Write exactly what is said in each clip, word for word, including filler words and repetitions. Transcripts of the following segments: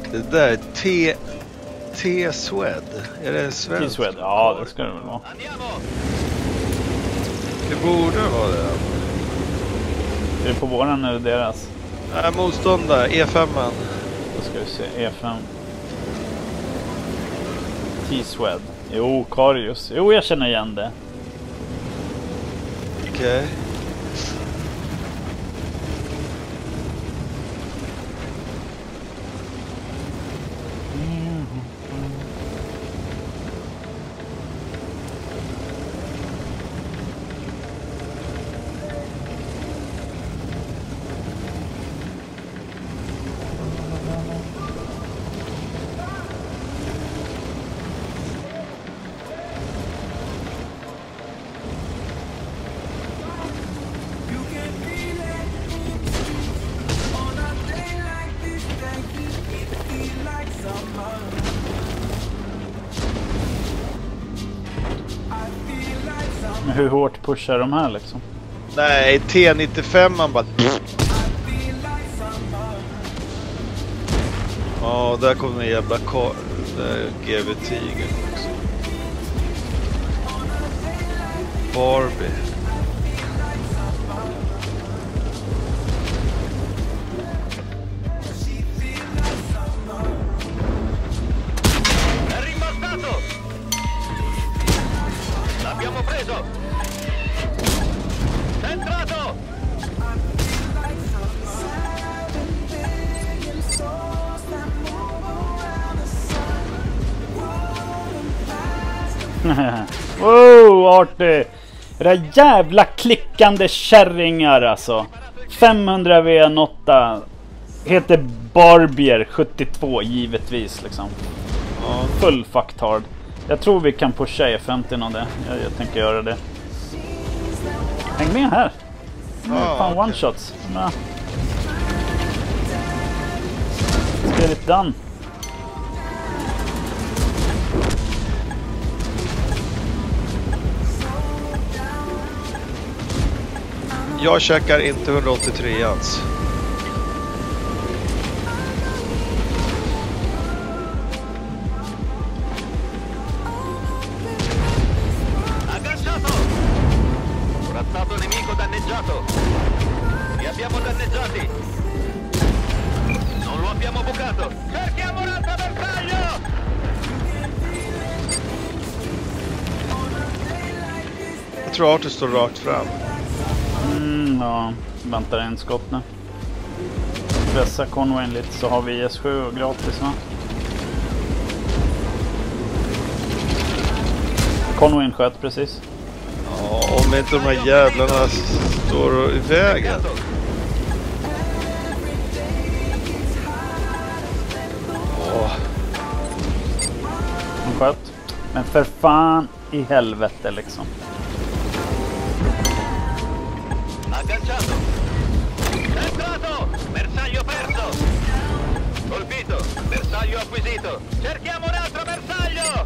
Det där är T... T-Swed. Är det svenskt? T-Swed, ja det ska det väl vara. Det borde vara det. Är det på våran eller deras? Nej, motståndare. E fem. Då ska vi se, E fem. T-Swed. Jo, Karius. Jo, jag känner igen det. Okej. Okay. Men hur hårt pushar de här liksom? Nej, T nittiofem man bara... Ja, oh, där kommer en jävla kar... Där G V Tiger också. Barbie. L'abbiamo preso! Centrato! Wow, Arty! Det där jävla klickande kärringar alltså. femhundra V N åtta. Heter Barbier sjuttiotvå givetvis liksom. Ja. Full fucktard. Jag tror vi kan pusha E femtio och det. Jag, jag tänker göra det. Häng med här. Ah, Fan, okay. one shots. Ja. Get it done. Jag checkar inte hundraåttiotre ans. Agganciato! Corazzato nemico danneggiato! Li abbiamo danneggiati! Non lo abbiamo bucato! Cerchiamo un altro bersaglio! Jag tror Arthur står rakt fram. Mm, ja, väntar en skott nu. Pressa Conwayn lite så har vi I S sju och gratis va? Conwayn sköt precis. Ja, om inte de här jävlarna står i vägen. Åh. De sköt. Men för fan i helvete liksom. Agganciato! Centrato! Bersaglio perso! Colpito! Bersaglio acquisito! Cerchiamo un altro bersaglio!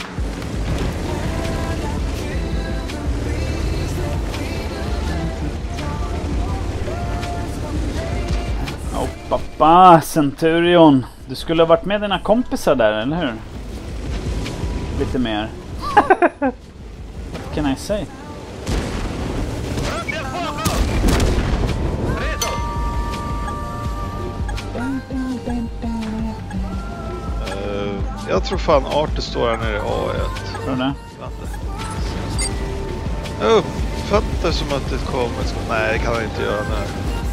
Åh pappa, Centurion. Du skulle ha varit med dina kompisar där, eller hur? Lite mer. What can I say? Pronti al fuoco! Preso! Uh, jag tror fan Arthur står här nere i A ett. Tror du det? Jag uppfattar som att det kommer. Nej, det kan han inte göra nu.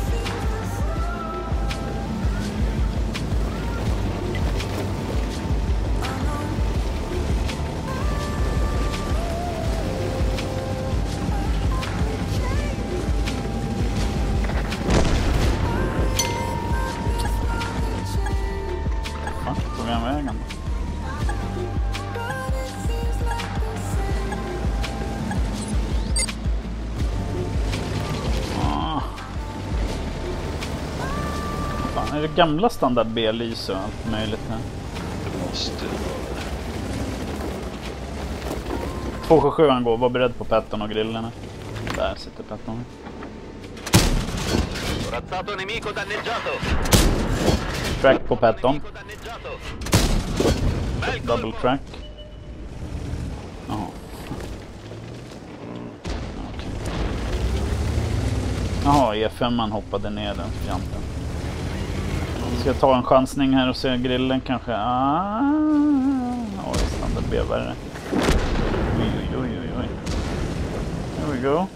Va? Tog han vägen? Ah. Fan, är det gamla standard B-lys och allt möjligt här? Det måste två sju sju går, var beredd på Patton och grillerna. Där sitter Patton. Corazzato nemico danneggiato! track på Patton. danneggiato. Double track. Jaha. Okej. Jaha, E fem man hoppade ner den fjanten. Ska jag ta en chansning här och se grillen kanske? Ah, oj, standard bevare. Oj, oj, oj, oj, oj. Here we go.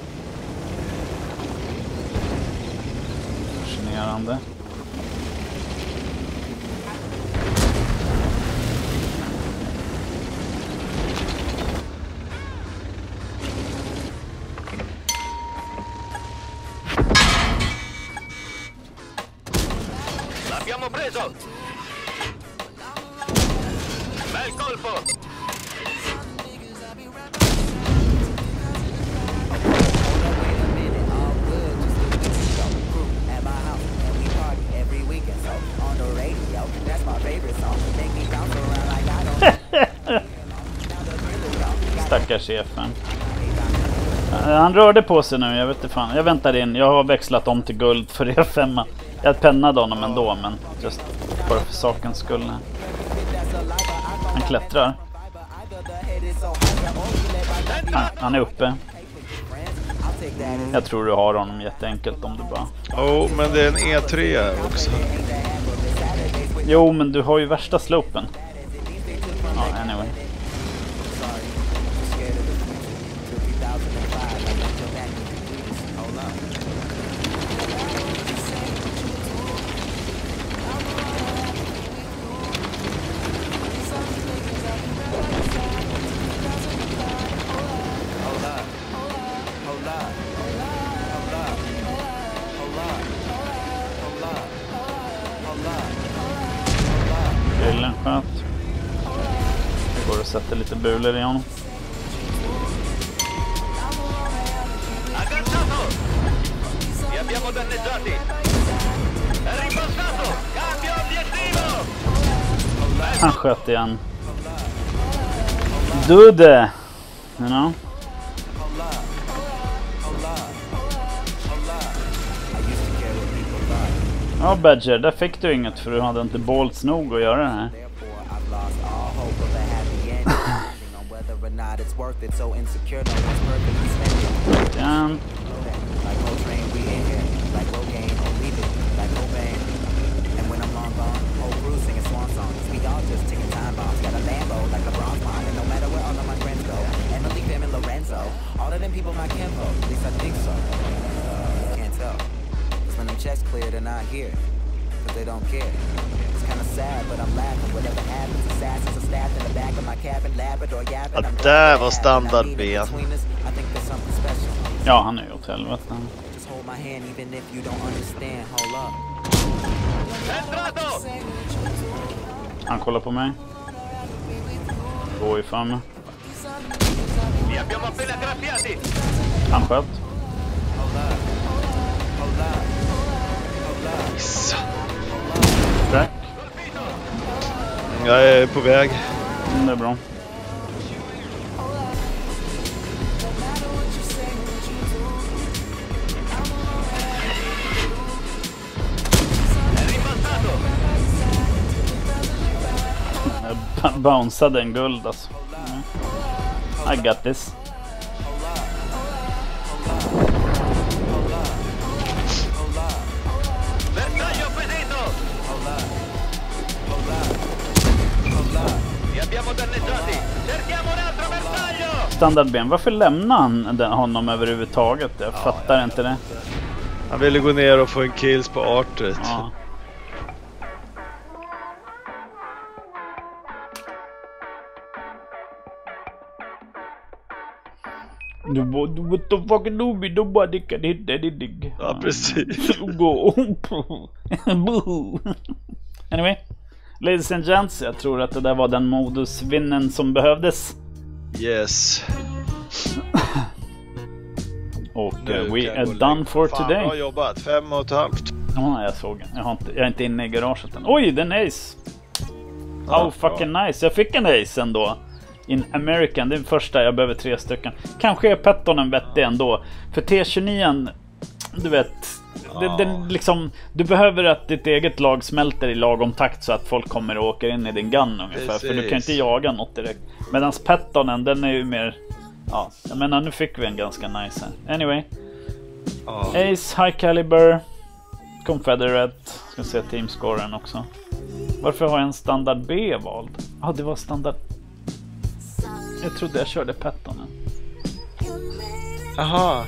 Fascinerande. L'abbiamo preso! Bel colpo! Stackars chefen. Han rörde på sig nu, jag vet inte fan. Jag väntar in, jag har växlat om till guld för E fem. Jag pennade honom ändå, men just bara för sakens skull. Han klättrar. Han, han är uppe. Jag tror du har honom jätteenkelt om du bara... Oh, men det är en E tre också. Jo, men du har ju värsta slopen. Ja, anyway. Grillen sköt. Det går att sätta lite bulor i honom. Agganciato! Li abbiamo danneggiati! È rimbalzato! Cambio obiettivo! Han sköt igen. Dude! You know? Ja, Badger, där fick du inget för du hade inte bolts nog att göra det här. Igen. When them checks clear, they're not here, cause they don't care. It's kinda sad, but I'm laughing. Whatever happens, assassins are stabbed in the back of my cabin, Labrador yapping. Ja, där var standardben. I think there's something special. Ja, han är ju åt helvete. Just hold my hand even if you don't understand. Hold up. Entrato! Han kollar på mig. Gå i fram. Li abbiamo appena graffiati! Han sköt. Missa. Track. Jag är på väg. Mm, det är bra. È rimbalzato! Jag bounceade en guld alltså. Mm. I got this. Bersaglio acquisito! Li abbiamo danneggiati! Cerchiamo un altro bersaglio! Standardben, varför lämnar han den, honom överhuvudtaget? Jag fattar inte det. Han ville gå ner och få en kills på artet. Ja. What the fucking nooby, nobody can hit anything. Ja, precis. Go. Anyway, ladies and gents, jag tror att det där var den modusvinnen som behövdes. Yes. Och Nu uh, we kan jag are gå och done lägga. for Fan, today. bra jobbat. Fem och ett halvt. Ja, jag såg den. Jag, har inte, jag är inte inne i garaget än. Oj, den är ace. Ja, Oh, fucking nice. Jag fick en ace ändå. In American, det är den första, jag behöver tre stycken. Kanske är Patton en vettig ändå. För T tjugonio, du vet, det, det, liksom, du behöver att ditt eget lag smälter i lagom takt så att folk kommer och åker in i din gun ungefär. Precis. För du kan inte jaga något direkt. Medan Pettonen, den är ju mer... Ja, jag menar nu fick vi en ganska nice här. Anyway. Ja. Ace, High Caliber, Confederate. Ska se teamscoren också. Varför har jag en standard B vald? Ja, ah, det var standard... Jag trodde jag körde Pettonen. Aha.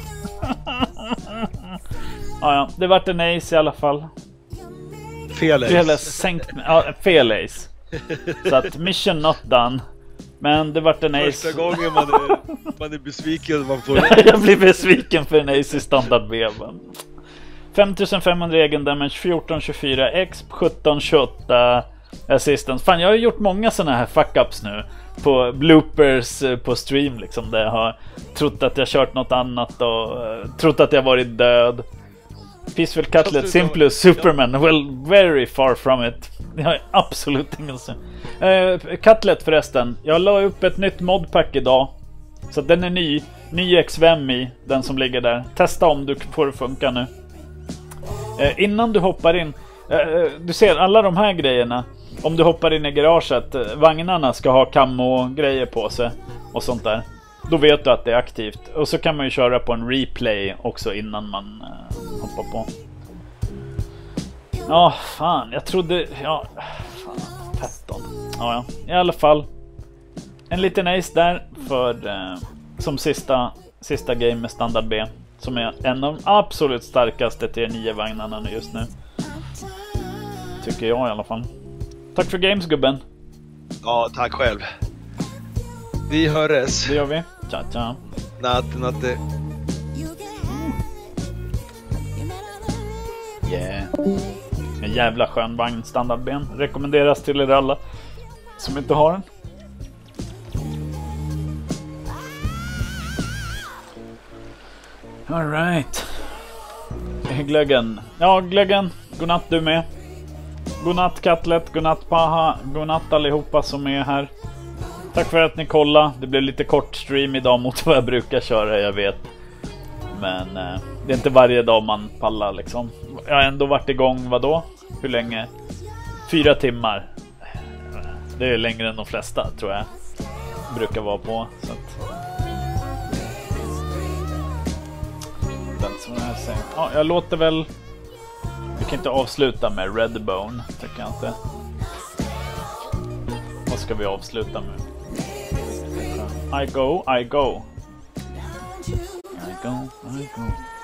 Ja, ja, det vart en ace i alla fall. Fel ace. Fel sänkt, ja, fel ace. Så att mission not done. Men det vart en ace. Första gången man är, man är besviken man får... Jag blir besviken för en ace i standard B. femtusen femhundra egen damage, fjorton tjugofyra X, sjutton tjugoåtta assistance. Fan, jag har gjort många såna här fuck-ups nu på bloopers på stream liksom, där jag har trott att jag kört något annat och uh, trott att jag varit död. Peaceful Cutlet, Simplus, Superman, well, very far from it. Jag har absolut ingen så. Uh, Cutlet förresten, jag la upp ett nytt modpack idag. Så den är ny, ny X V M i, den som ligger där. Testa om du får det funka nu. Uh, innan du hoppar in, uh, du ser alla de här grejerna. Om du hoppar in i garaget, vagnarna ska ha camo-grejer på sig och sånt där. Då vet du att det är aktivt. Och så kan man ju köra på en replay också innan man uh, hoppar på. Ja, oh, fan. Jag trodde... Ja, fan. Petton. Ja, ja. I alla fall. En liten ace där för uh, som sista, sista game med standard B. Som är en av de absolut starkaste T nio-vagnarna just nu. Tycker jag i alla fall. Tack för games, gubben. Ja, tack själv. Vi hörs. Det gör vi. Tja, tja. Natt, natte. Yeah. En jävla skön vagn, standardben. Rekommenderas till er alla som inte har den. All right. Glöggen. Ja, Glöggen. Godnatt du med. Godnatt Cutlet, godnatt Paha, godnatt allihopa som är här. Tack för att ni kollade. Det blev lite kort stream idag mot vad jag brukar köra, jag vet. Men eh, det är inte varje dag man pallar liksom. Jag har ändå varit igång, vadå? Hur länge? Fyra timmar. Det är längre än de flesta, tror jag. Brukar vara på. Så att... Ja, jag låter väl... Vi kan inte avsluta med Redbone, tycker jag inte. Vad ska vi avsluta med? I go, I go. I go, I go.